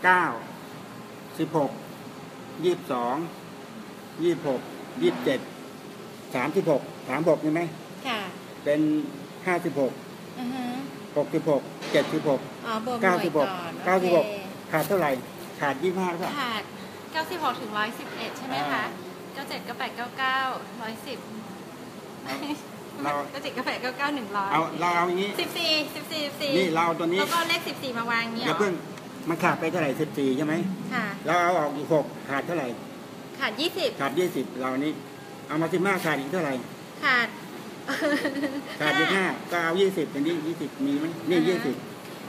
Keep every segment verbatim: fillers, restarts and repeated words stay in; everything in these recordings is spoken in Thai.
เก้าสิบหกยี่สิบสองยี่สิบหกยี่สิบเจ็ดสามสิบหกสามหกใช่ไหมค่ะเป็นห้าสิบหกหกสิบหกเจ็ดสิบหกเก้าสิบหกเก้าสิบหกขาดเท่าไหร่ขาดยี่สิบห้าก็ขาดเก้าสิบหกถึงร้อยสิบเอ็ดใช่ไหมคะเก้าเจ็ดเก้าแปดเก้าเก้าร้อยสิบเราเก้าเจ็ดเก้าแปดเก้าเก้าหนึ่งร้อยเอาเราเอาอย่างนี้สิบสี่สิบสี่สิบสี่นี่เราตัวนี้แล้วก็เลขสิบสี่มาวางเงี้ยอย่าเพิ่งมันขาดไปเท่าไหร่สิบสี่ใช่ไหมค่ะเราเอาออกอีกหกขาดเท่าไหร่ขาดยี่สิบขาดยี่สิบเรานี้เอามาสิบห้าขาดอีกเท่าไหร่ขาดขาดยี่ห้าก็เอายี่สิบเป็นนี้ยี่สิบมีไหมนี่ยี่สิบ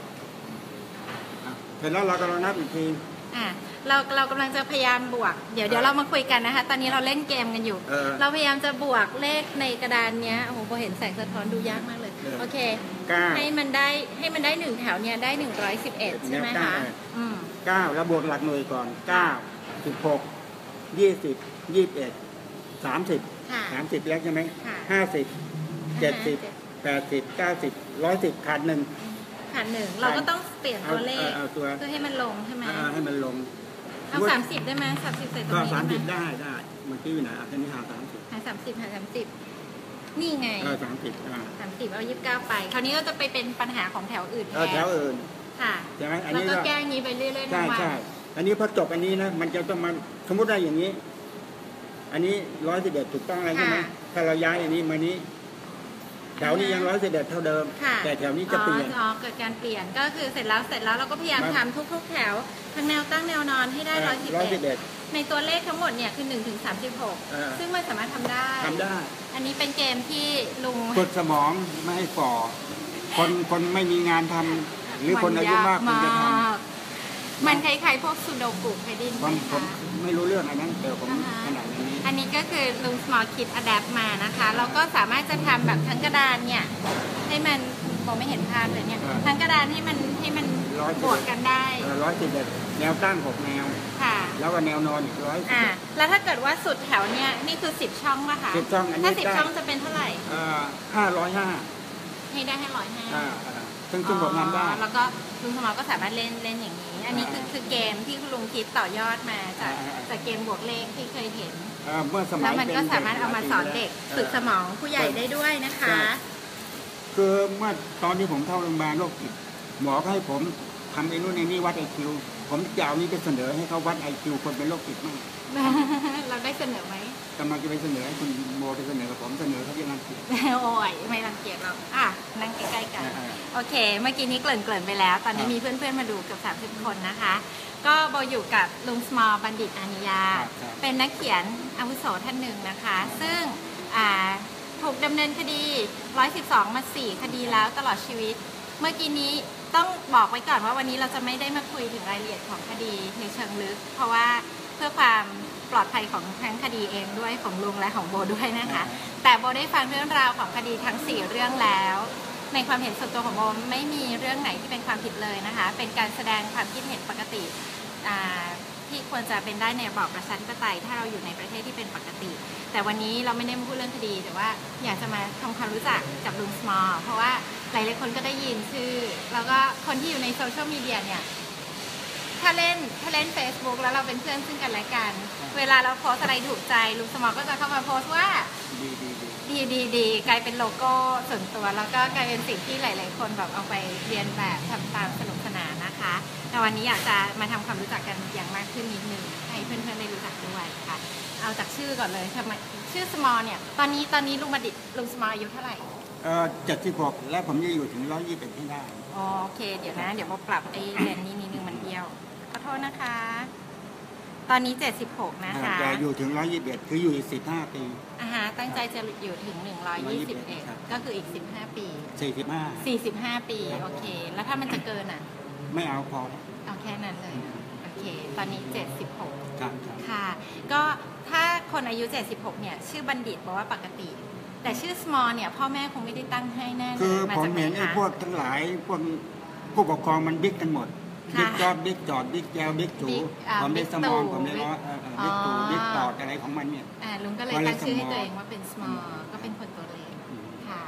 เสร็จแล้วเรากำลังนับอีกทีอ่าเราเรากำลังจะพยายามบวกเดี๋ยวเดี๋ยวเรามาคุยกันนะคะตอนนี้เราเล่นเกมกันอยู่เราพยายามจะบวกเลขในกระดานเนี้ยโอ้โหพอเห็นแสงสะท้อนดูยากมากเลยโอเคให้มันได้ให้มันได้หนึ่งแถวเนี้ยได้หนึ่งร้อยสิบเอ็ดใช่ไหมคะอืมเก้าแล้วบวกหลักหน่วยก่อนเก้าสิบหกยี่สิบยี่สิบเอ็ดสามสิบสามสิบแล้วใช่ไหมห้าสิบเจ็ดสิบแปดสิบเก้าสิบร้อยสิบขาดหนึ่งขาดหนึ่งเราก็ต้องเปลี่ยนตัวเลขเพื่อให้มันลงใช่ไหมให้มันลงเอาสามสิบได้ไหมสามสิบเสร็จตรงนี้ก็สามสิบได้ได้เมื่อกี้อยู่ไหนอันนี้หาสามสิบหาสามสิบหาสามสิบนี่ไงเออสามสิบสามสิบเอายี่สิบเก้าไปคราวนี้เราจะไปเป็นปัญหาของแถวอื่นแทนแถวอื่นค่ะใช่ไหมอันนี้ก็แก้อย่างนี้ไปเรื่อยๆใช่ใช่อันนี้พอจบอันนี้นะมันจะต้องมาสมมติได้อย่างนี้อันนี้ร้อยสิบเอ็ดถูกต้องอะไรใช่ไหมถ้าเราย้ายอันนี้มานี้แถวนี้ยังร้อยสิบเอ็ดเท่าเดิมแต่แถวนี้จะเปลี่ยนอ๋อเกิดการเปลี่ยนก็คือเสร็จแล้วเสร็จแล้วเราก็พยายามทำทุกๆแถวทั้งแนวตั้งแนวนอนให้ได้ร้อยสิบเอ็ดในตัวเลขทั้งหมดเนี่ยคือหนึ่งถึงสามสิบหกซึ่งมันสามารถทำได้ทำได้อันนี้เป็นเกมที่ลุงฝึกสมองไม่ให้ฝ่อคนคนไม่มีงานทำหรือคนอายุมากมันจะทำมันคล้ายๆพวกซูโดกุเคยได้ยินไหมคะไม่รู้เรื่องอันนั้นแต่ผมขนาดนี้อันนี้ก็คือลุง small kid adapt มานะคะเราก็สามารถจะทำแบบทั้งกระดานเนี่ยให้มันมองไม่เห็นภาพเลยเนี่ยทั้งกระดานให้มันให้มันบวกกันได้ร้อยสิบเอ็ดแนวตั้งหกแนวค่ะแล้วก็แนวนอนอีกร้อยอ่าแล้วถ้าเกิดว่าสุดแถวเนี่ยนี่คือสิบช่องป่ะคะสิบช่องถ้าสิบช่องจะเป็นเท่าไหร่อ่าห้าร้อยห้าให้ได้ให้ร้อยห้าซึ่งซึ่งผมทำได้แล้วก็ลุงสมอก็สามารถเล่นเล่นอย่างนี้อันนี้คือคือเกมที่คุณลุงคิดต่อยอดมาจากจากเกมบวกเลขที่เคยเห็นเมื่อสมัยแล้วมันก็สามารถเอามาสอนเด็กฝึกสมองผู้ใหญ่ได้ด้วยนะคะคือเมื่อตอนที่ผมเข้าโรงพยาบาลโรคจิตหมอก็ให้ผมทำไอ้นู่นไอ้นี่วัดไอคิวผมจะเอานี้ไปเสนอให้เขาวัดไอคิวคนเป็นโรคจิตมากเราได้เสนอไหมกำลังจะไปเสนอให้คุณโมไปเสนอกับผมเสนอเขายังรังเกียจโอ้ยไม่รังเกียจเราอ่ะนั่งใกล้ๆกันโอเคเมื่อกี้นี้เกริ่นๆไปแล้วตอนนี้มีเพื่อนๆมาดูเกือบสามสิบคนนะคะก็โบอยู่กับลุง small บัณฑิตอานิยาเป็นนักเขียนอาวุโสท่านหนึ่งนะคะซึ่งถูกดำเนินคดีหนึ่งร้อยสิบสองมาสี่คดีแล้วตลอดชีวิตเมื่อกี้นี้ต้องบอกไว้ก่อนว่าวันนี้เราจะไม่ได้มาคุยถึงรายละเอียดของคดีในเชิงลึกเพราะว่าเพื่อความปลอดภัยของทั้งคดีเองด้วยของลุงและของโบด้วยนะคะแต่โบได้ฟังเรื่องราวของคดีทั้งสี่เรื่องแล้วในความเห็นส่วนตัวของโบไม่มีเรื่องไหนที่เป็นความผิดเลยนะคะเป็นการแสดงความคิดเห็นปกติที่ควรจะเป็นได้ในระบอบประชาธิปไตยถ้าเราอยู่ในประเทศที่เป็นปกติแต่วันนี้เราไม่ได้มาพูดเรื่องคดีแต่ว่าอยากจะมาทำความรู้จักกับลุง small เพราะว่าหลายๆคนก็ได้ยินชื่อแล้วก็คนที่อยู่ในโซเชียลมีเดียเนี่ยถ้าเล่นถ้าเล่น Facebook แล้วเราเป็นเพื่อนซึ่งกันและกันเวลาเราโพสอะไรถูกใจลุง small ก็จะเข้ามาโพสว่าดีดีดีกลายเป็นโลโก้ส่วนตัวแล้วก็กลายเป็นสิ่งที่หลายๆคนแบบเอาไปเรียนแบบทำตามสนุกสนานนะคะแต่วันนี้อยากจะมาทำความรู้จักกันอย่างมากขึ้นนิดนึงให้เพื่อนๆได้รู้จักด้วยค่ะเอาจากชื่อก่อนเลยทำไมชื่อ small เนี่ยตอนนี้ตอนนี้ลุงบัณฑิตลุง smallอายุเท่าไหร่เออเจ็ดสิบหกและผมจะอยู่ถึงร้อยยี่สิบเอ็ดให้ได้โอเคเดี๋ยวนะเดี๋ยวเราปรับไอ้เลนนี้นิดนึงมันเบี้ยวขอโทษนะคะตอนนี้เจ็ดสิบหกนะคะแต่อยู่ถึงร้อยยี่สิบเอ็ดคืออยู่อีกสิบห้าปีอ่าฮะตั้งใจจะอยู่ถึงหนึ่งร้อยยี่สิบเอ็ดก็คืออีกสิบห้าปีสี่สิบห้าสี่สิบห้าปีโอเคแล้วถ้ามันจะเกินอ่ะไม่เอาพอเอาแค่นั้นเลยโอเคตอนนี้เจ็ดสิบหกครับค่ะก็ถ้าคนอายุเจ็ดสิบหกเนี่ยชื่อบัณฑิตบอกว่าปกติแต่ชื่อ small เนี่ยพ่อแม่คงไม่ได้ตั้งให้แน่เลยคือผมเห็นไอ้พวกทั้งหลายพวกผู้ปกครองมันบิ๊กกันหมดบิ๊กจอดบิ๊กจอดบิ๊กแจวบิ๊กจูผมบิ๊กสมองผมเลยว่าบิ๊กตูบิ๊กตอดอะไรของมันเนี่ยลุงก็เลยตั้งชื่อให้ตัวเองว่าเป็น small ก็เป็นคนตัวเล็กค่ะค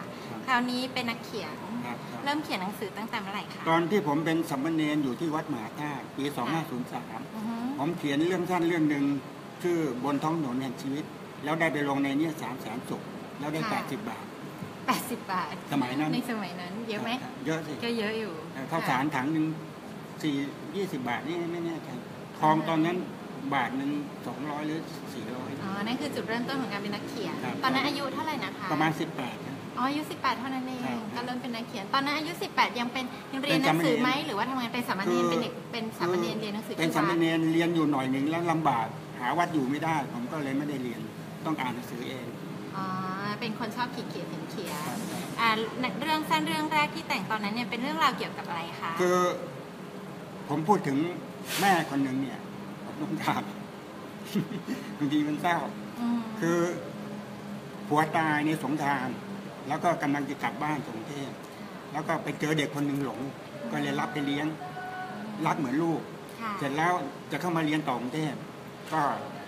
คราวนี้เป็นนักเขียนครับเริ่มเขียนหนังสือตั้งแต่เมื่อไหร่คะตอนที่ผมเป็นสามเณรอยู่ที่วัดมหาธาตุปีสองห้าศูนย์สามผมเขียนเรื่องสั้นเรื่องหนึ่งชื่อบนท้องถนนแห่งชีวิตแล้วได้ไปลงในนี้สามแสนสุขแล้วได้แปดสิบบาทแปดสิบบาทสมัยนั้นในสมัยนั้นเยอะไหมเยอะสิก็เยอะอยู่ข้าวสารถังหนึ่งสี่ยี่สิบบาทนี่ไม่แน่ใจทองตอนนั้นบาทหนึ่งสองร้อยหรือสี่ร้อยอ๋อนั่นคือจุดเริ่มต้นของการเป็นนักเขียนตอนนั้นอายุเท่าไหร่นะคะประมาณสิบแปดอ๋ออายุสิบแปดเท่านั้นเองก็เริ่มเป็นนักเขียนตอนนั้นอายุสิบแปดยังเป็นยังเรียนหนังสือไหมหรือว่าทำงานเป็นสามเณรเป็นเด็กเป็นสามเณรเรียนหนังสือเป็นสามเณรเรียนอยู่หน่อยหนึ่งแล้วลำบากหาวัดอยู่ไม่ได้ผมก็เลยไม่ได้เรียนต้องอ่านหนังสือเองอ๋อเป็นคนชอบขีดเขียนเขียนอ่าเรื่องสั้นเรื่องแรกที่แต่งตอนนั้นเนี่ยเป็นเรื่องราวเกี่ยวกับอะไรคะคือผมพูดถึงแม่คนหนึ่งเนี่ยผมต้องถามบางทีมันเศร้าคือผัวตายในสงครามแล้วก็กำลังจะกลับบ้านกรุงเทพแล้วก็ไปเจอเด็กคนหนึ่งหลงก็เลยรับไปเลี้ยงรักเหมือนลูกเสร็จแล้วจะเข้ามาเรียนต่อกรุงเทพก็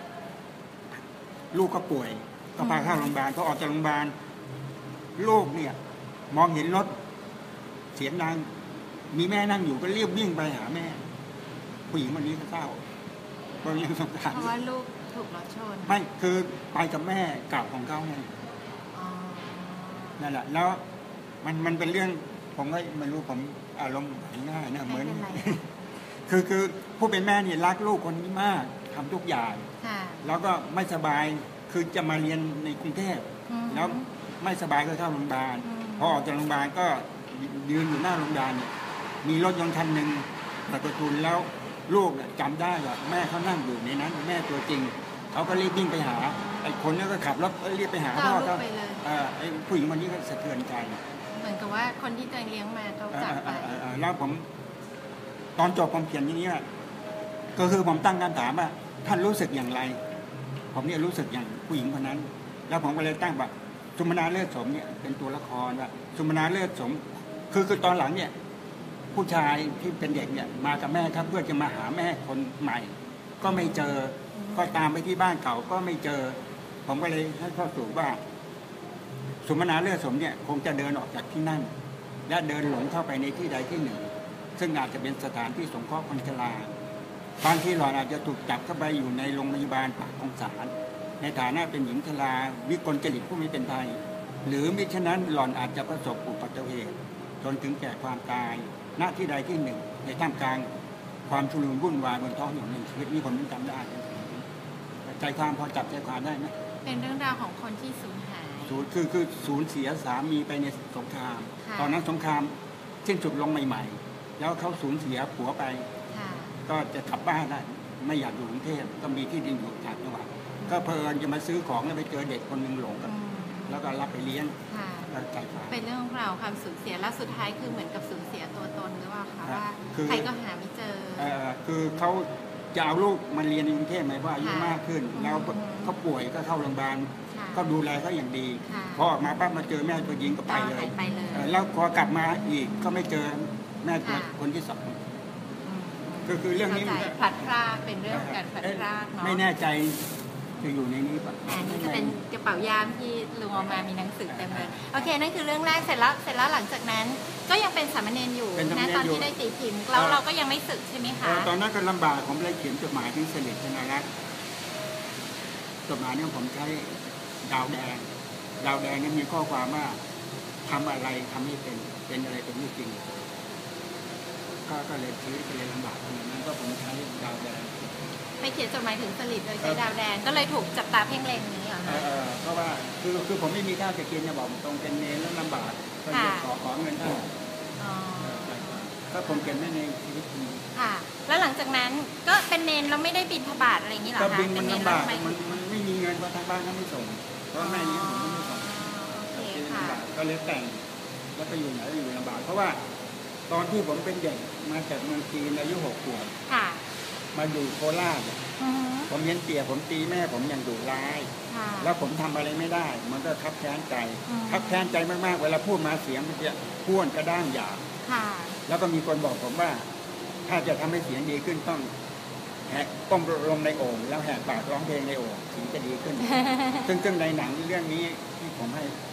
ลูกก็ป่วยก็พาเข้าโรงพยาบาลพอออกจากโรงพยาบาลลูกเนี่ยมองเห็นรถเสียงดังมีแม่นั่งอยู่ก็รีบวิ่งไปหาแม่ผู้หญิงคนนี้ก็เศร้าก็ยังสงสารเพราะว่าลูกถูกรถชนไม่คือไปกับแม่เก่าของเขาไงนั่นแหละแล้วมันมันเป็นเรื่องผมก็ไม่รู้ผมอารมณ์ง่ายนะเหมือนคือคือผู้เป็นแม่เนี่ยรักลูกคนนี้มากทำทุกอย่างแล้วก็ไม่สบายคือจะมาเรียนในกรุงเทพแล้วไม่สบายก็เข้าโรงพยาบาลพอออกจากโรงพยาบาลก็ยืนอยู่หน้าโรงพยาบาลเนี่ยมีรถยนต์คันหนึ่งเปิดประตูแล้วลูกจำได้ว่าแม่เขานั่งอยู่ในนั้นแม่ตัวจริงเขาก็รีบวิ่งไปหาไอ้คนนี้ก็ขับรถรีบไปหาพ่อเขาไอ้ผู้หญิงคนนี้ก็สะเทือนใจเหมือนกับว่าคนที่ตัวเองเลี้ยงมาเขาจากไปแล้วผมตอนจบผมเขียนอย่างนี้ก็คือผมตั้งคำถามว่าท่านรู้สึกอย่างไรผมเนี่ยรู้สึกอย่างผู้หญิงคนนั้นแล้วผมก็เลยตั้งว่าสุมนาเลิศสมเนี่ยเป็นตัวละครว่าสุมนาเลิศสมคือคือตอนหลังเนี่ยผู้ชายที่เป็นเด็กเนี่ยมากับแม่ครับเพื่อจะมาหาแม่คนใหม่ก็ไม่เจอก็ตามไปที่บ้านเก่าก็ไม่เจอผมก็เลยให้ข้อสรุปว่าสุมนาเลิศสมเนี่ยคงจะเดินออกจากที่นั่นและเดินหลงเข้าไปในที่ใดที่หนึ่งซึ่งอาจจะเป็นสถานที่สงเคราะห์คนชราบางทีหล่อนอาจจะถูกจับเข้าไปอยู่ในโรงพยาบาลปากของศาลในฐานะเป็นหญิงชราวิกลจริตผู้ไม่เป็นไทยหรือมิฉะนั้นหล่อนอาจจะประสบอุบัติเหตุจนถึงแก่ความตายณที่ใดที่หนึ่งในท่ามกลางความชุลมุนวุ่นวายบนท้องถนนในชีวิตนี้ผมจำได้ใจความพอจับใจความได้ไหมเป็นเรื่องราวของคนที่สูญหายสูญคือคือสูญเสียสามีไปในสงครามตอนนั้นสงครามสิ้นสุดลงใหม่ๆแล้วเขาสูญเสียผัวไปก็จะกลับบ้านได้ไม่อยากอยู่กรุงเทพก็มีที่ดินอยู่ต่างจังหวัดก็เพลินจะมาซื้อของแล้วไปเจอเด็กคนหนึ่งหลงแล้วก็รับไปเลี้ยงใจความเป็นเรื่องราวความสูญเสียแล้วสุดท้ายคือเหมือนกับสูญเสียตัวตนหรือเปล่าคะว่าใครก็หาไม่เจอคือเขาจะเอาลูกมาเรียนในกรุงเทพไหมว่าอายุมากขึ้นแล้วเขาป่วยก็เข้าโรงพยาบาลก็ดูแลเขาอย่างดีพอออกมาปั๊บมาเจอแม่ตัวหญิงก็ไปเลยแล้วพอกลับมาอีกก็ไม่เจอแม่ตัวคนที่สองก็คือเรื่องนี้พลัดพรากเป็นเรื่องการพลัดพรากเนาะไม่แน่ใจจะอยู่ในนี้ป่ะอันนี้จะเป็นกระเป๋ายามที่ลุงเอามามีหนังสือเต็มเลยโอเคนั่นคือเรื่องแรกเสร็จแล้วเสร็จแล้วหลังจากนั้นก็ยังเป็นสามเณรอยู่นะตอนที่ได้ตีพิมพ์แล้วเราก็ยังไม่สึกใช่ไหมคะตอนนั้นก็ลำบากผมเลยเขียนจดหมายถึงเสด็จพระนรักษ์จดหมายนี้ผมใช้ดาวแดงดาวแดงนี่มีข้อความว่าทำอะไรทำให้เป็นเป็นอะไรเป็นไม่จริงก็ก็เลยชีวิตก็เลยลำบากตรงนั้นก็ผมใช้ดาวแดงไปเขียนจดหมายถึงสลิดโดยใช้ดาวแดงก็เลยถูกจับตาเพ่งเล็งนี้เหรอคะเพราะว่าคือคือผมไม่มีข้าวจะกินจะบอกตรงเป็นเนรแล้วลำบากก็เลยขอขอเงินท่านก็ผมเก็บไว้ในชีวิตจริงค่ะแล้วหลังจากนั้นก็เป็นเนรเราไม่ได้บิณฑบาตอะไรอย่างนี้หรอคะก็บินมันลำบากมันมันไม่มีเงินเพราะทางบ้านเขาไม่ส่งเพราะแม่เลี้ยงผมไม่ส่งก็เลยแต่งแล้วไปอยู่ไหนอยู่ลำบากเพราะว่าตอนที่ผมเป็นเด็กมาจากเมืองจีนอายุหกขวบมาอยู่โคราชผมเห็นเตี่ยผมตีแม่ผมอย่างดุร้ายแล้วผมทำอะไรไม่ได้มันก็คับแค้นใจคับแค้นใจมากๆเวลาพูดมาเสียงมันจะพ้วนกระด้างหยาบแล้วก็มีคนบอกผมว่าถ้าจะทำให้เสียงดีขึ้นต้องแหกต้องลงในโอ่งแล้วแหกปากร้องเพลงในโอ่งถึงจะดีขึ้นซึ่งซึ่งในหนังเรื่องนี้ที่ผมให้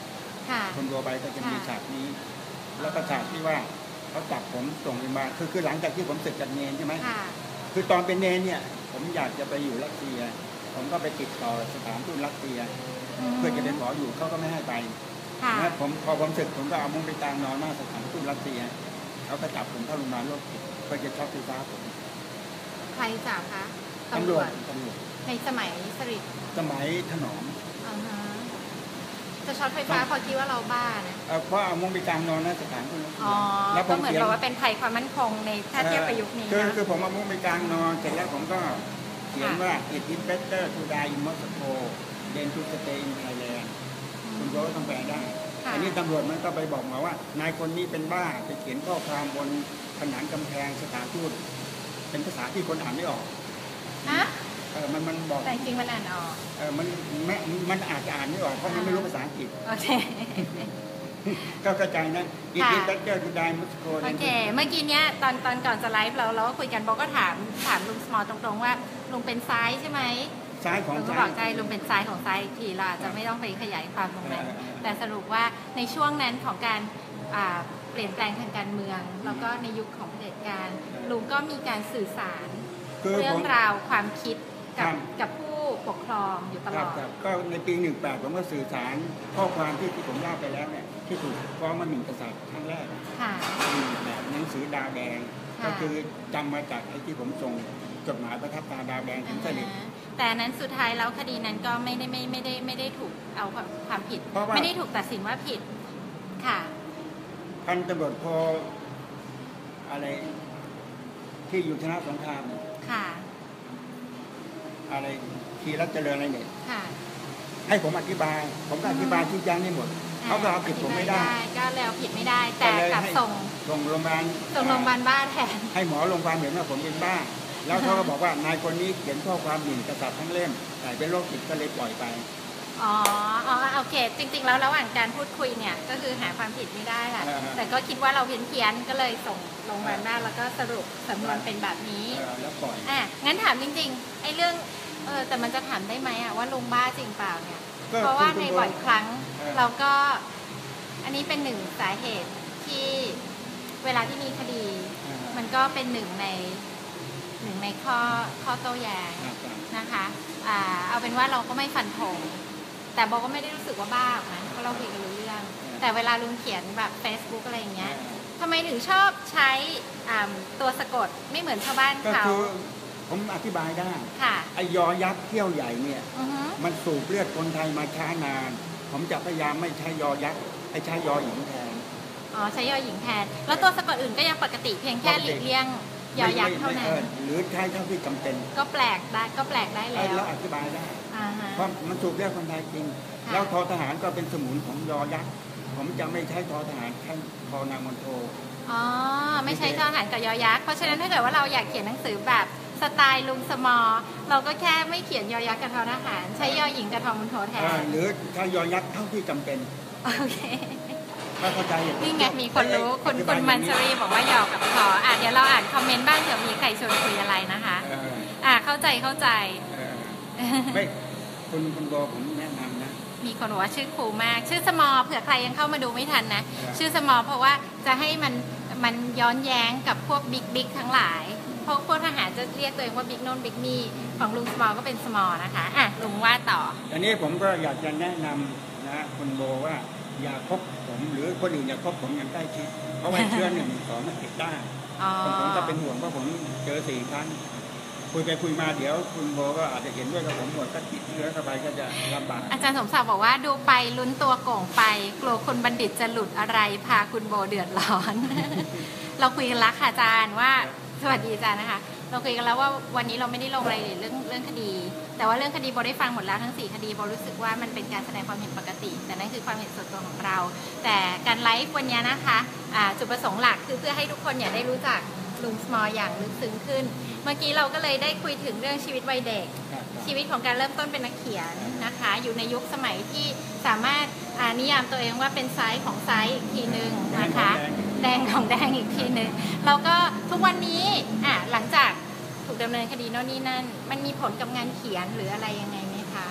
คนโดไปก็จะมีฉากนี้ แล้วก็ฉากที่ว่าเขาจับผมส่งโรงพยาบาลคือคือหลังจากที่ผมศึกจากเนรใช่ไหมคือตอนเป็นเนรเนี่ยผมอยากจะไปอยู่รัสเซียผมก็ไปติดต่อสถานทูตรัสเซียเพื่อจะเป็นหมออยู่เขาก็ไม่ให้ไปนะผมพอผมศึกผมก็เอามุ้งไปกลางนอนหน้าสถานทูตรัสเซียเขาก็จับผมเข้าโรงพยาบาลโรคจิตเพื่อจะช็อตไฟฟ้าผมใครจับคะตำรวจตำรวจในสมัยสฤษดิ์สมัยถนอมจะช็อตไฟฟ้าพอคิดว่าเราบ้านะเพราะเอามุ้งไปกลางนอนหน้าสถานทูตอ๋อแล้วก็เหมือนแบบว่าเป็นภัยความมั่นคงในถ้าเทียบกับยุคนี้คือคือผมเอามุ้งไปกลางนอนเสร็จแล้วผมก็เขียนว่า it is better to die in Moscow than to stay in Thailand คุณก็ต้องแปลได้อันนี้ตำรวจมันก็ไปบอกมาว่านายคนนี้เป็นบ้าไปเขียนข้อความบนผนังกำแพงสถานทูตเป็นภาษาที่คนอ่านไม่ออกฮะเออมันมันบอกแต่จริงมันอ่านออกเออมันแม้มันอาจจะอ่านไม่ออกเพราะมันไม่รู้ภาษาอังกฤษโอเคก็กระจายนะอีกทีแบ็คเจอร์ทูไดมุสโกโอเคเมื่อกี้เนี้ยตอนตอนก่อนจะไลฟ์เราเราก็คุยกันบอกก็ถามถามลุงสมอลตรงๆว่าลุงเป็นซ้ายใช่ไหมซ้ายของซ้ายบอกใช่ลุงเป็นซ้ายของซ้ายอีกทีเราจะไม่ต้องไปขยายความตรงนั้นแต่สรุปว่าในช่วงนั้นของการเปลี่ยนแปลงทางการเมืองแล้วก็ในยุคของเผด็จการลุงก็มีการสื่อสารเรื่องราวความคิดกับกับผู้ปกครองอยู่ตลอดก็ในปีหนึ่งแปดผมก็สื่อสารข้อความที่ที่ผมเล่าไปแล้วเนี่ยที่ถูกฟ้องมาหมิ่นกษัตริย์ครั้งแรกแบบหนังสือดาวแดงก็คือจำมาจากไอ้ที่ผมส่งจดหมายประทับตาดาวแดงถึงสนิทแต่นั้นสุดท้ายแล้วคดีนั้นก็ไม่ได้ไม่ไม่ได้ไม่ได้ถูกเอาความผิดไม่ได้ถูกตัดสินว่าผิดค่ะพันตำรวจโทอะไรที่อยู่ชนะสงครามค่ะอะไรทีรัฐเจริญอะไรเนี่ยให้ผมอธิบายผมก็อธิบายที่ยังนี่หมดเขาก็เอาผิดผมไม่ได้ก็แล้วผิดไม่ได้แต่กลับส่งส่งโรงพยาบาลส่งโรงพยาบาลบ้าแทนให้หมอโรงพยาบาลเห็นว่าผมเป็นบ้าแล้วเขาก็บอกว่านายคนนี้เขียนข้อความหมิ่นกษัตริย์ทั้งเล่มแต่เป็นโรคจิตก็เลยปล่อยไปอ๋ออ๋อโอเคจริงๆแล้วระหว่างการพูดคุยเนี่ยก็คือหาความผิดไม่ได้ค่ะแต่ก็คิดว่าเราเพี้ยนเพี้ยนก็เลยส่งโรงพยาบาลบ้านแล้วก็สรุปสำนวนเป็นแบบนี้แล้วปล่อยอ่ะงั้นถามจริงๆไอ้เรื่องเออแต่มันจะถามได้ไหมอ่ะว่าลุงบ้าจริงเปล่าเนี่ยเพราะว่าในบ่อยครั้งเราก็อันนี้เป็นหนึ่งสาเหตุที่เวลาที่มีคดีมันก็เป็นหนึ่งในหนึ่งในข้อข้อโต้แย้งนะคะอ่าเอาเป็นว่าเราก็ไม่ฟันธงแต่โบก็ไม่ได้รู้สึกว่าบ้านะเพราะเราคุยกันรู้เรื่องแต่เวลาลุงเขียนแบบ Facebook อะไรอย่างเงี้ยทำไมถึงชอบใช้ตัวสะกดไม่เหมือนชาวบ้านเขาผมอธิบายได้ไอยอยักษ์เที่ยวใหญ่เนี่ยมันสูบเลือดคนไทยมาช้านานผมจะพยายามไม่ใช้ยอยักษ์ให้ใช้ยอหญิงแทนอ๋อใช้ยอหญิงแทนแล้วตัวสะกดอื่นก็ยังปกติเพียงแค่หลีกเลี่ยงยอยักษ์เท่านั้นหรือใช้เท่าที่จำเป็นก็แปลกได้ก็แปลกได้แล้วแล้วอธิบายได้เพราะมันสูบเลือดคนไทยจริงแล้วทอทหารก็เป็นสมุนของยอยักษ์ผมจะไม่ใช้ทอทหารแค่ทอนามนโทอ๋อไม่ใช้ทอทหารกับยอยักษ์เพราะฉะนั้นถ้าเกิดว่าเราอยากเขียนหนังสือแบบสไตล์ลุงสมอเราก็แค่ไม่เขียนยอยักษ์กับทอทหารใช้ยอหญิงกับทอมนโทแทนหรือใช้ยอยักษ์เท่าที่จำเป็นโอเคถ้าเข้าใจนี่ไงมีคนรู้คุณคุณมันชรีบอกว่ายอกับทออ่ะเดี๋ยวเราอ่านคอมเมนต์บ้างเดี๋ยวมีใครชวนคุยอะไรนะคะอ่ะเข้าใจเข้าใจไม่คุณคุณโบผมแนะนำนะมีคนบอกว่าชื่อครูมากชื่อสมอเผื่อใครยังเข้ามาดูไม่ทันนะชื่อสมอเพราะว่าจะให้มันมันย้อนแย้งกับพวกบิ๊กบิ๊กทั้งหลายพวกพวกทหารจะเรียกตัวเองว่าบิ๊กโน่นบิ๊กนี่ของลุงสมอก็เป็นสมอนะคะอ่ะลุงว่าต่ออันนี้ผมก็อยากจะแนะนำนะคุณโบว่าอย่าคบผมหรือคนอื่นอย่าคบผมอย่างใกล้ชิดเพราะว่าเชื้อหนึ่งสองมันติดได้ผมผมก็เป็นห่วงเพราะผมเจอสี่ครั้งคุยไปคุยมาเดี๋ยวคุณโบก็อาจจะเห็นด้วยกับผมหมดก็ติดเชื้อเข้าไปก็จะลำบากอาจารย์สมศักดิ์บอกว่าดูไปลุ้นตัวโก่งไปกลัวคุณบัณฑิตจะหลุดอะไรพาคุณโบเดือดร้อน เราคุยกันแล้วค่ะอาจารย์ว่าสวัสดีอาจารย์นะคะเราคุยกันแล้วว่าวันนี้เราไม่ได้ลงรายละเอียดเรื่องเรื่องคดีแต่ว่าเรื่องคดีโบได้ฟังหมดแล้วทั้งสี่คดีโบรู้สึกว่ามันเป็นการแสดงความเห็นปกติแต่นั่นคือความเห็นส่วนตัวของเราแต่การไลฟ์วันนี้นะคะจุดประสงค์หลักคือเพื่อให้ทุกคนเนี่ยได้รู้จักลุงสมออย่างลึกซึ้งขึ้นเมื่อกี้เราก็เลยได้คุยถึงเรื่องชีวิตวัยเด็กชีวิตของการเริ่มต้นเป็นนักเขียนนะคะอยู่ในยุคสมัยที่สามารถนิยามตัวเองว่าเป็นไซส์ของไซส์อีกทีหนึ่งนะคะแดงของแดงอีกทีหนึ่งแล้วก็ทุกวันนี้อ่ะหลังจากถูกดำเนินคดีโน่นนี่นั่นมันมีผลกับงานเขียนหรืออะไรยังไงไหมคะ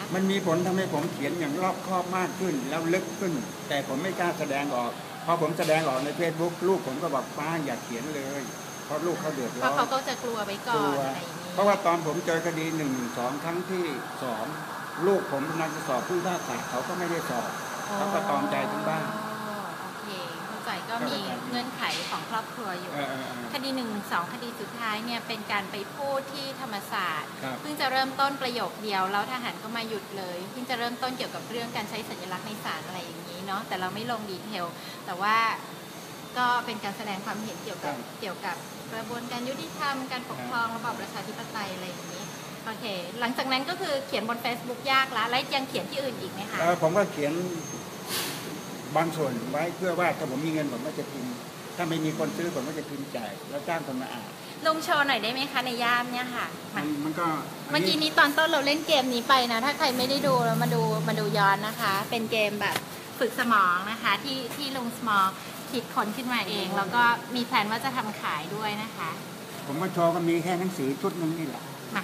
มันมีผลทำให้ผมเขียนอย่างรอบคอบมากขึ้นแล้วลึกขึ้น แต่ผมไม่กล้าแสดงออกพอผมแสดงออกในเฟซบุ๊กลูกผมก็บอกป้าอย่าเขียนเลยเพราะลูกเขาเดือดร้อนเพราะเขาก็จะกลัวไปก่อนอะไรอย่างนี้เพราะว่าตอนผมเจอคดีหนึ่งสองครั้งที่สองลูกผมนักสอบผู้พิพากษาเขาก็ไม่ได้สอบเขาก็ตอมใจที่บ้านโอเคเข้าใจก็มีเงื่อนไขของครอบครัวอยู่คดีหนึ่งสองคดีสุดท้ายเนี่ยเป็นการไปพูดที่ธรรมศาสตร์เพิ่งจะเริ่มต้นประโยคเดียวแล้วทหารก็มาหยุดเลยเพิ่งจะเริ่มต้นเกี่ยวกับเรื่องการใช้สัญลักษณ์ในศาลอะไรอย่างนี้เนาะแต่เราไม่ลงดีเทลแต่ว่าก็เป็นการแสดงความเห็นเกี่ยวกับเกี่ยวกับกระบวนการยุติธรรมการปกครองระบอบประชาธิปไตยอะไรอย่างนี้โอเคหลังจากนั้นก็คือเขียนบน Facebook ยากแล้วแล้วยังเขียนที่อื่นอีกไหมคะผมก็เขียนบางส่วนไว้เพื่อว่าถ้าผมมีเงินผมก็จะพิมพ์ถ้าไม่มีคนซื้อผมก็จะพิมพ์จ่ายแล้วจ้างคนมาอ่านลงโชว์หน่อยได้ไหมคะในย่ามเนี่ยค่ะมันมันก็เมื่อกี้นี้ตอนต้นเราเล่นเกมนี้ไปนะถ้าใครไม่ได้ดูเรามาดูมาดูย้อนนะคะเป็นเกมแบบฝึกสมองนะคะที่ที่ลุงสมอลคิดค้นขึ้นมาเองแล้วก็มีแผนว่าจะทำขายด้วยนะคะผมมาโชว์ก็มีแค่หนังสือชุดนึงนี่แหละมา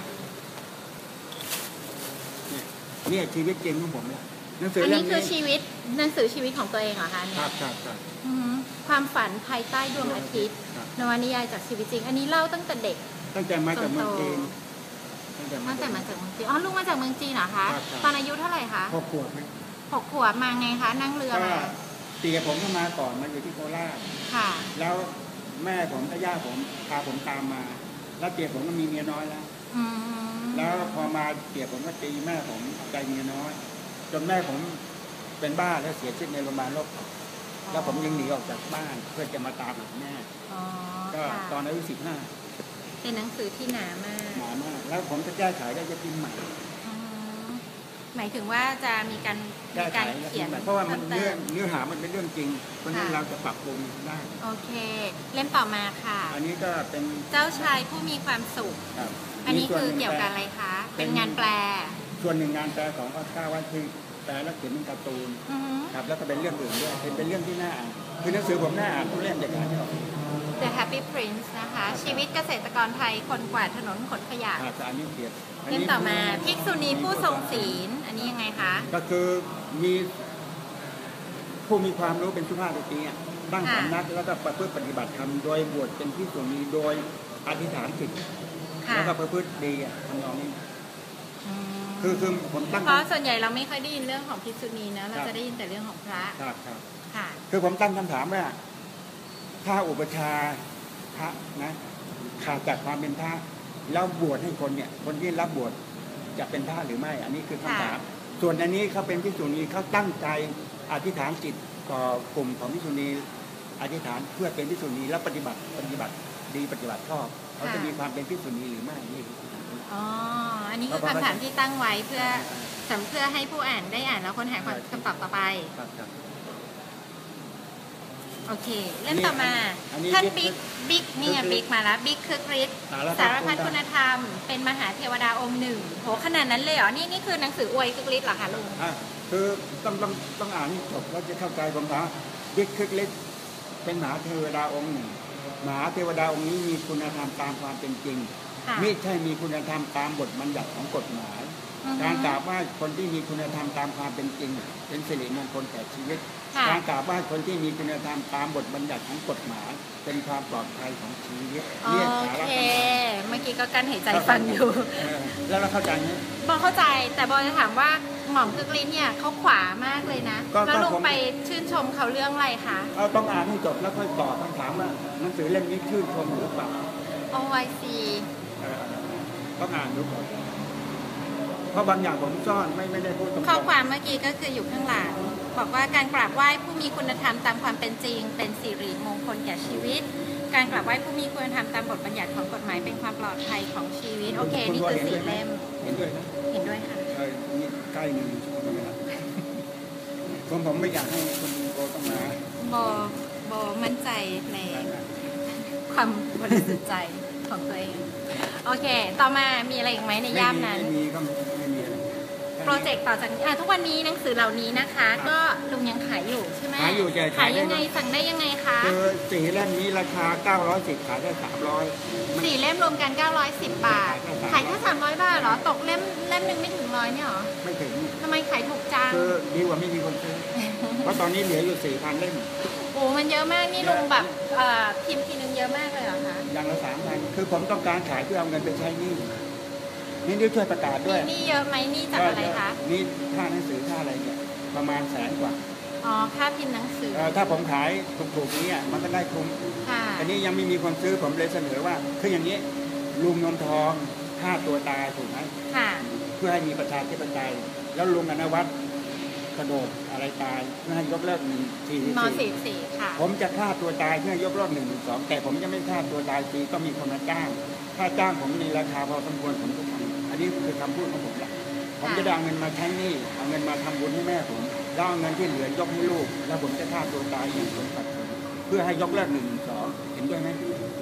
เนี่ยชีวิตจริงของผมเนี่ยหนังสืออันนี้คือชีวิตหนังสือชีวิตของตัวเองเหรอคะเนี่ยครับครับครับความฝันภายใต้ดวงอาทิตย์นวนิยายจากชีวิตจริงอันนี้เล่าตั้งแต่เด็กตั้งแต่มาจากเมืองจีนตั้งแต่มาจากเมืองจีนอ๋อลูกมาจากเมืองจีนเหรอคะตอนอายุเท่าไหร่คะหกขวบหกขวบมาไงคะนั่งเรือมาเตี๋ยผมก็มาก่อนมาอยู่ที่โคราชค่ะแล้วแม่ผมกับย่าผมพาผมตามมาแล้วเตี๋ยผมก็มีเมียน้อยแล้วแล้วพอมาเตี๋ยผมก็ตีแม่ผมใจเมียน้อยจนแม่ผมเป็นบ้าแล้วเสียชีวิตในโรงพยาบาลโรคแล้วผมยังหนีออกจากบ้านเพื่อจะมาตามหาแม่ก็ตอนอายุสิบห้าเป็นหนังสือที่หนามากหนามากแล้วผมจะแก้ไขได้จะพิมพ์ใหม่หมายถึงว่าจะมีการมีการเขียนเพราะว่ามันเนื้อเนื้อหามันเป็นเรื่องจริงเพราะฉะนั้นเราจะปรับปรุงได้โอเคเล่มต่อมาค่ะอันนี้ก็เป็นเจ้าชายผู้มีความสุขอันนี้คือเกี่ยวกับอะไรคะเป็นงานแปลส่วนหนึ่งงานแปลของพระข้าวันคือแปลแล้วเขียนเป็นการ์ตูนครับแล้วก็เป็นเรื่องอื่นด้วยเป็นเรื่องที่น่าอ่านคือหนังสือผมน่าอ่านทุกเล่มจากการที่ออก The Happy Prince นะคะชีวิตเกษตรกรไทยคนกวาดถนนขนขยะอันนี้เขียนเล่มต่อมาภิกษุณีผู้ทรงศีลอันนี้ยังไงคะก็คือมีผู้มีความรู้เป็นสุภาพสตรีตั้งสำนักแล้วก็ประพฤติปฏิบัติธรรมโดยบวชเป็นภิกษุณีโดยอธิษฐานจิตแล้วก็ประพฤติดีทำนองนี้คือคือผมตั้งเพราะส่วนใหญ่เราไม่ค่อยได้ยินเรื่องของภิกษุณีนะเราจะได้ยินแต่เรื่องของพระครับครับค่ะคือผมตั้งคำถามว่าถ้าอุปชาพระนะขาดจากความเป็นพระแล้วบวชให้คนเนี่ยคนที่รับบวชจะเป็นพระหรือไม่อันนี้คือคำถามส่วนอันนี้เขาเป็นภิกษุณีเขาตั้งใจอธิษฐานจิตต่อกลุ่มของภิกษุณีอธิษฐานเพื่อเป็นภิกษุณีและปฏิบัติปฏิบัติดีปฏิบัติชอบเขาจะมีความเป็นภิกษุณีหรือไม่นี่อ๋ออันนี้คือคำถามที่ตั้งไว้เพื่อเพื่อให้ผู้อ่านได้อ่านแล้วค้นหาคำตอบต่อไปโอเคเล่มต่อมาท่านบิ๊กบิ๊กนี่ไงบิ๊กมาแล้วบิ๊กคือคริสสารพัดคุณธรรมเป็นมหาเทวดาองค์หนึ่งโหขนาดนั้นเลยเหรอนี่นี่คือหนังสืออวยคือคริสเหรอคะลุงคือต้องต้องต้องอ่านให้จบแล้วจะเข้าใจผมนะบิ๊กคือคริสเป็นมหาเทวดาองค์หนึ่งมหาเทวดาองค์นี้มีคุณธรรมตามความเป็นจริงไม่ใช่มีคุณธรรมตามบทบัญญัติของกฎหมายการกล่าวว่าคนที่มีคุณธรรมตามความเป็นจริงเป็นสิริมงคลแก่ชีวิตการกล่าวว่าคนที่มีคุณธรรมตามบทบัญญัติของกฎหมายเป็นความปลอดภัยของชีวิตเนี่ยสาระเมื่อกี้ก็กั้นหายใจฟังอยู่แล้วเราเข้าใจไหมบอเข้าใจแต่บอจะถามว่าหม่อมคึกฤทธิ์เนี่ยเขาขวามากเลยนะแล้วลงไปชื่นชมเขาเรื่องอะไรคะเอาต้องอ่านให้จบแล้วค่อยตอบคำถามว่าหนังสือเล่มนี้ชื่นชมหรือเปล่าโอไอซีต้องอ่านดูก่อนเพราะบางอย่างผมซ่อนไม่ไม่ได้พูดตรงๆข้อความเมื่อกี้ก็คืออยู่ข้างหลังบอกว่าการกราบไหว้ผู้มีคุณธรรมตามความเป็นจริงเป็นสิริมงคลแก่ชีวิตการกราบไหว้ผู้มีคุณธรรมตามบทบัญญัติของกฎหมายเป็นความปลอดภัยของชีวิตโอเคนี่คือสี่เล่มเห็นด้วยนะเห็นด้วยค่ะใช่นี่ใกล้หนึ่งผมผมไม่อยากให้คนโบต้องมาโบโบมั่นใจในความบริสุทธิ์ใจของตัวเองโอเคต่อมามีอะไรอีกไหมในย่ามนั้นไม่มีก็ไม่มีโปรเจกต์ต่อจากนี้ทุกวันนี้หนังสือเหล่านี้นะคะก็ลุงยังขายอยู่ใช่ไหมขายอยู่ขายยังไงสั่งได้ยังไงคะคือสี่เล่มนี้ราคาเก้าร้อยสิบขายได้สามร้อยสี่เล่มรวมกันเก้าร้อยสิบบาทขายแค่สามร้อยบาทเหรอตกเล่มล่มหนึ่งไม่ถึงร้อยเนี่ยหรอไม่ถึงทำไมขายถูกจังคือดีกว่าไม่มีคนซื้อเพราะตอนนี้เหลืออยู่สี่พันเล่มโอ้มันเยอะมากนี่ลุงแบบพิมพ์ทีนึงเยอะมากเลยเหรอคะอย่างละสามพันคือผมต้องการขายเพื่อเอาเงินไปใช้หนี้นี่นี่ช่วยประกาศด้วยนี่เยอะไหมนี่จากอะไรคะนี่ค่าหนังสือค่าอะไรเนี่ยประมาณแสนกว่าอ๋อค่าพิมพ์หนังสือถ้าผมขายถูกๆนี้มันก็ได้คุ้มอันนี้ยังไม่มีคนซื้อผมเลยเสนอว่าคืออย่างนี้ลุงนนทองฆ่าตัวตายถูกไหมค่ะเพื่อให้มีประชาธิปไตยแล้วลุงอนวัฒน์กระโดดอะไรตายเพื่อให้ยกเลิกหนึ่งสี่สี่ค่ะผมจะฆ่าตัวตายเพื่อยกเลิกหนึ่งหนึ่งสองแต่ผมจะไม่ฆ่าตัวตายฟรีก็มีคนมาจ้างถ้าจ้างผมในราคาพอสมควรผมก็ทำอันนี้คือคำพูดของผมแหละผมจะได้เอาเงินมาใช้หนี้เอาเงินมาทำบุญให้แม่ผมแล้วเอาเงินที่เหลือยกให้ลูกแล้วผมจะฆ่าตัวตายอย่างสมศักดิ์ศรีเพื่อให้ยกเลิกหนึ่งหนึ่งสองเห็นด้วยไหม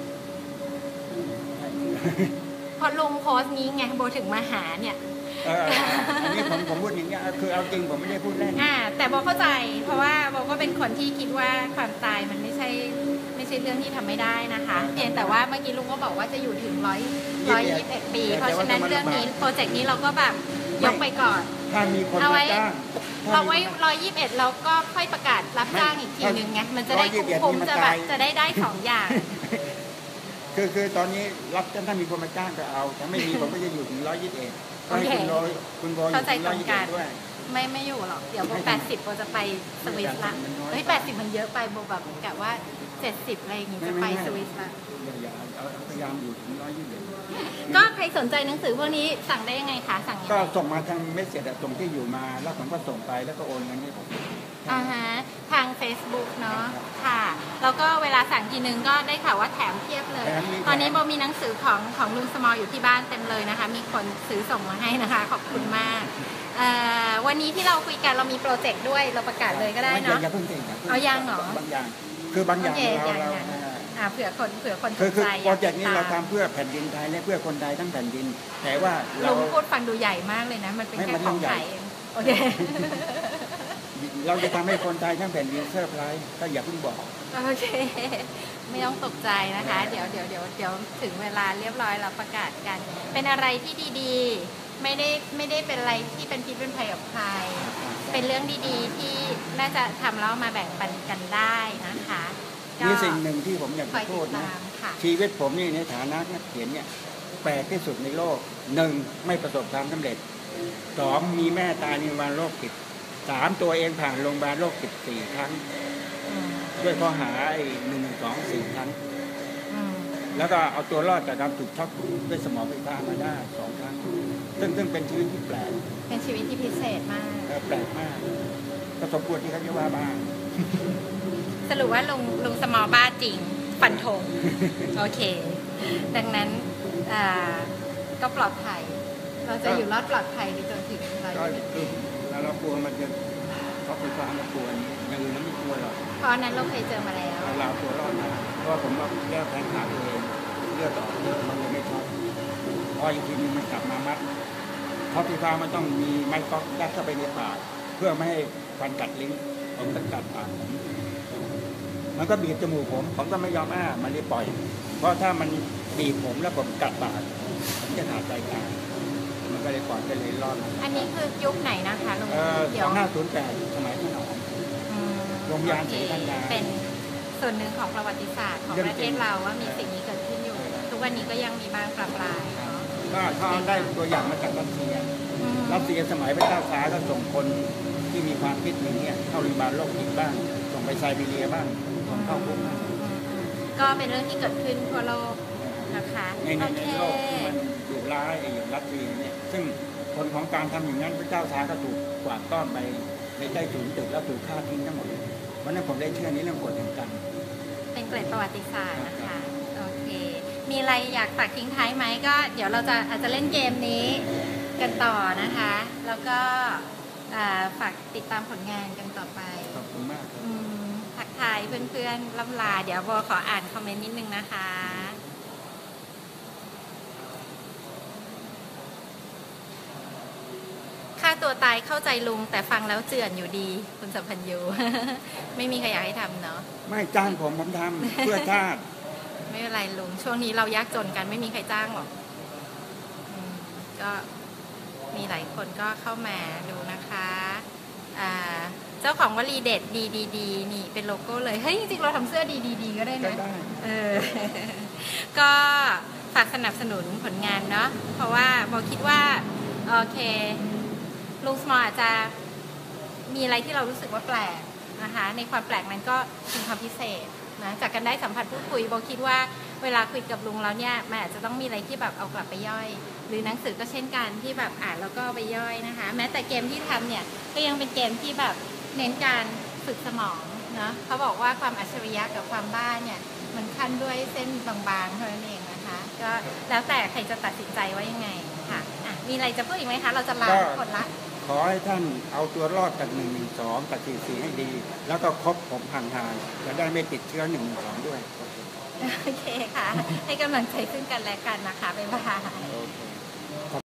พอลุงโพสต์นี้ไงโบถึงมาหาเนี่ยอันนี้ผมผมพูดอย่างนี้คือเอาจริงผมไม่ได้พูดเล่นอ่าแต่โบเข้าใจเพราะว่าโบก็เป็นคนที่คิดว่าความตายมันไม่ใช่ไม่ใช่เรื่องที่ทำไม่ได้นะคะเพียงแต่ว่าเมื่อกี้ลุงก็บอกว่าจะอยู่ถึงร้อยร้อยยี่สิบเอ็ดปีเพราะฉะนั้นเรื่องนี้โปรเจกต์นี้เราก็แบบยกไปก่อนถ้ามีคนมาจ้างเราไว้ร้อยยี่สิบเอ็ดเราก็ค่อยประกาศรับจ้างอีกทีนึงไงมันจะได้คุ้มจะแบบจะได้ได้สองอย่างคือคือตอนนี้รับจ้างถ้ามีคนมาจ้างก็เอาถ้าไม่มีผมก็จะอยู่ถึงร้อยยี่สิบเอ็ดโอเคคุณโบอยู่ถึงร้อยยี่สิบเอ็ดด้วยไม่ไม่อยู่หรอกเดี๋ยวโบแปดสิบโบจะไปสวิสละเฮ้ยแปดสิบมันเยอะไปโบแบบกะว่าเจ็ดสิบอะไรอย่างงี้จะไปสวิสละพยายามอยู่ถึงร้อยยี่สิบเอ็ดก็ใครสนใจหนังสือพวกนี้สั่งได้ยังไงคะสั่งยังไงก็ส่งมาทางเมสเซจส่งที่อยู่มาแล้วผมก็ส่งไปแล้วก็โอนเงินให้ผมอ่าฮะทาง Facebook เนาะค่ะแล้วก็เวลาสั่งทีนึงก็ได้ข่าวว่าแถมเทียบเลยตอนนี้โบมีหนังสือของของลุงสมอลอยู่ที่บ้านเต็มเลยนะคะมีคนซื้อส่งมาให้นะคะขอบคุณมากวันนี้ที่เราคุยกันเรามีโปรเจกต์ด้วยเราประกาศเลยก็ได้เนาะเอายังเหรอบางอย่างคือบางอย่างเราเราเผื่อคนเผื่อคนคือคือโปรเจกต์นี้เราทำเพื่อแผ่นดินไทยและเพื่อคนไทยทั้งแผ่นดินแต่ว่าเราพูดฟังดูใหญ่มากเลยนะมันเป็นแค่ของไทยโอเคเราจะทำให้คนไทยทั้งแผ่นดินเซอร์ไพรส์ก็อย่าเพิ่งบอกโอเคไม่ต้องตกใจนะคะเดี๋ยวเดี๋ยวเดี๋ยวเดี๋ยวถึงเวลาเรียบร้อยเราประกาศกันเป็นอะไรที่ดีๆไม่ได้ไม่ได้เป็นอะไรที่เป็นพิษเป็นภัยกับใครเป็นเรื่องดีๆที่น่าจะทำแล้วมาแบ่งปันกันได้นะคะมีสิ่งหนึ่งที่ผมอยากจะพูดนะชีวิตผมนี่ในฐานะนักเขียนเนี่ยแปลกที่สุดในโลกหนึ่งไม่ประสบความสำเร็จสองมีแม่ตายในโรงพยาบาลโรคจิตสามตัวเองผ่านโรงพยาบาลโรคจิตสี่ครั้งด้วยข้อหาไอ้หนึ่งหนึ่งสองสี่ครั้งแล้วก็เอาตัวรอดจากการถูกช็อกด้วยสมองไฟฟ้ามาได้สองครั้งซึ่งซึ่งเป็นชีวิตที่แปลกเป็นชีวิตที่พิเศษมากแปลกมากก็สมควรที่เขาจะว่าบ้างสรุปว่าลุงลุงสมอบ้าจริงฟันธงโอเคดังนั้นก็ปลอดภัยเราจะอยู่รอดปลอดภัยจนถึงเราคือเรากลัวมันจะเขาเป็นความกลัวอย่างอื่นมันไม่กลัวหรอกเพราะนั้นเราเคยเจอมาแล้วเราตัวรอดมาเพราะว่าผมว่าแก้แผลขาตัวเองเลือดออกเยอะมันเลยไม่ช็อตพออีกทีนึงมันกลับมามัดเพราะที่ฟ้ามันต้องมีไม้ก๊อกยัดเข้าไปในปากเพื่อไม่ให้ฟันกัดลิ้นผมต้องกัดปากผมมันก็บีบจมูกผมผมก็ไม่ยอมอ้ามันเลยปล่อยเพราะถ้ามันบีบผมแล้วผมกัดปากผมจะขาดใจตายมันก็เลยปล่อยก็เลยรอดอันนี้คือยุคไหนนะคะลุงเดี๋ยวสองห้าศูนย์แปดสมัยที่หนอมโรงพยาบาลศรีธัญญาเป็นส่วนหนึ่งของประวัติศาสตร์ของประเทศเราว่ามีสิ่งนี้เกิดขึ้นอยู่ทุกวันนี้ก็ยังมีบ้างปลาปลายก็เขาได้ตัวอย่างมาจากรัสเซียรัสเซียสมัยพระเจ้าชายก็ส่งคนที่มีความคิดอย่างนี้เข้าโรงพยาบาลโรคจิตบ้างส่งไปไซบีเรียบ้างส่งเข้าคุกก็เป็นเรื่องที่เกิดขึ้นทั่วโลกนะคะในในโลกที่มันดุร้ายอย่างรัสเซียเนี่ยซึ่งผลของการทำอย่างนั้นพระเจ้าชายก็ถูกกวาดต้อนไปในใต้ถุนตึกแล้วถูกฆ่าทิ้งทั้งหมดเพราะนั้นผมได้เชื่อนี้เรื่องกฎแห่งกรรมเป็นเกร็ดประวัติศาสตร์นะคะโอเคมีอะไรอยากฝากทิ้งท้ายไหมก็เดี๋ยวเราจะอาจจะเล่นเกมนี้กันต่อนะคะแล้วก็ฝากติดตามผลงานกันต่อไปขอบคุณมากทักทายเพื่อนๆล่ำลาเดี๋ยวโบขออ่านคอมเมนต์นิดนึงนะคะฆ่าตัวตายเข้าใจลุงแต่ฟังแล้วเจือนอยู่ดีคุณสัมพันธ์ยูไม่มีใครอยากให้ทำเนาะไม่จ้างผมผมทำเพื่อชาติไม่เป็นไรลุงช่วงนี้เรายากจนกันไม่มีใครจ้างหรอกก็มีหลายคนก็เข้ามาดูนะคะอ่าเจ้าของวลีเด็ดดีดีดีนี่เป็นโลโก้เลยเฮ้ยจริงๆเราทำเสื้อดีดีดีก็ได้นะเออ ก็ฝากสนับสนุนผลงานเนาะเพราะว่าโบคิดว่าโอเคลุงสมอลอาจจะมีอะไรที่เรารู้สึกว่าแปลกนะคะในความแปลกนั้นก็เป็นความพิเศษนะจากการได้สัมผัสพูดคุยโบคิดว่าเวลาคุยกับลุงแล้วเนี่ยมันอาจจะต้องมีอะไรที่แบบเอากลับไปย่อยหรือหนังสือก็เช่นกันที่แบบอ่านแล้วก็ไปย่อยนะคะแม้แต่เกมที่ทำเนี่ยก็ยังเป็นเกมที่แบบเน้นการฝึกสมองเนาะเขาบอกว่าความอัจฉริยะกับความบ้าเนี่ยมันขั้นด้วยเส้นบางๆเท่านั้นเองนะคะก็แล้วแต่ใครจะตัดสินใจว่ายังไงค่ะอ่ะมีอะไรจะพูดอีกไหมคะเราจะลาหมดละขอให้ท่านเอาตัวรอดจากหนึ่งหนึ่งสองกับสี่สี่ให้ดีแล้วก็ครบผมผ่านทางจะได้ไม่ติดเชื้อหนึ่งหนึ่งสองด้วยโอเคค่ะให้กำลังใจซึ่งกันและกันนะคะบ๊ายบาย